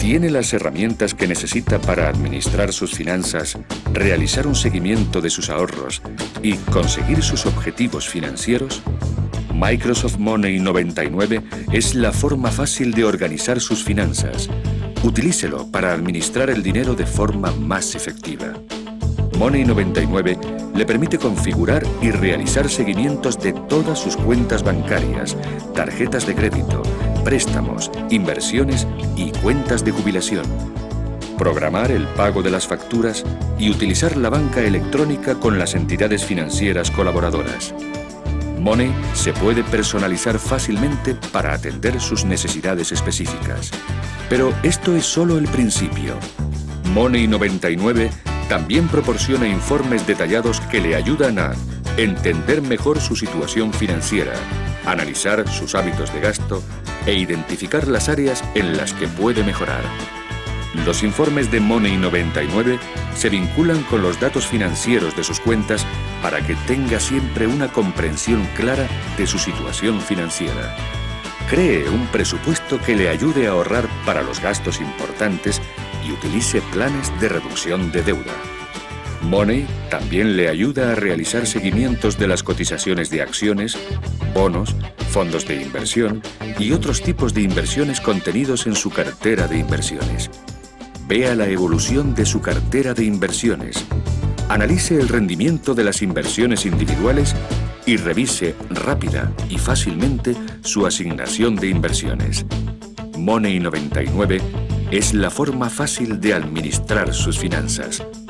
¿Tiene las herramientas que necesita para administrar sus finanzas, realizar un seguimiento de sus ahorros y conseguir sus objetivos financieros? Microsoft Money 99 es la forma fácil de organizar sus finanzas. Utilícelo para administrar el dinero de forma más efectiva. Money 99 le permite configurar y realizar seguimientos de todas sus cuentas bancarias, tarjetas de crédito, préstamos, inversiones y cuentas de jubilación. Programar el pago de las facturas y utilizar la banca electrónica con las entidades financieras colaboradoras. Money se puede personalizar fácilmente para atender sus necesidades específicas. Pero esto es solo el principio. Money 99 también proporciona informes detallados que le ayudan a entender mejor su situación financiera, analizar sus hábitos de gasto e identificar las áreas en las que puede mejorar. Los informes de Money 99 se vinculan con los datos financieros de sus cuentas para que tenga siempre una comprensión clara de su situación financiera. Cree un presupuesto que le ayude a ahorrar para los gastos importantes y utilice planes de reducción de deuda. Money también le ayuda a realizar seguimientos de las cotizaciones de acciones, bonos, fondos de inversión y otros tipos de inversiones contenidos en su cartera de inversiones. Vea la evolución de su cartera de inversiones. Analice el rendimiento de las inversiones individuales y revise rápida y fácilmente su asignación de inversiones. Money 99 es la forma fácil de administrar sus finanzas.